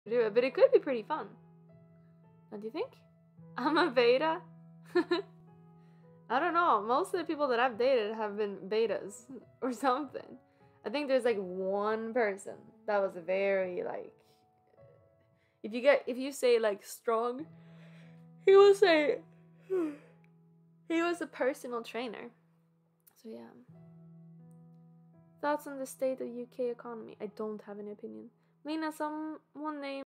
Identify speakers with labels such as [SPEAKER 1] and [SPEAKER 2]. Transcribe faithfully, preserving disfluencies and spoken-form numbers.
[SPEAKER 1] to do it, but it could be pretty fun. Don't you think? I'm a beta. I don't know. Most of the people that I've dated have been betas or something. I think there's like one person that was very like. If you get if you say like strong, he will say he was a personal trainer. So yeah. Thoughts on the state of U K economy? I don't have any opinion. Lena, someone named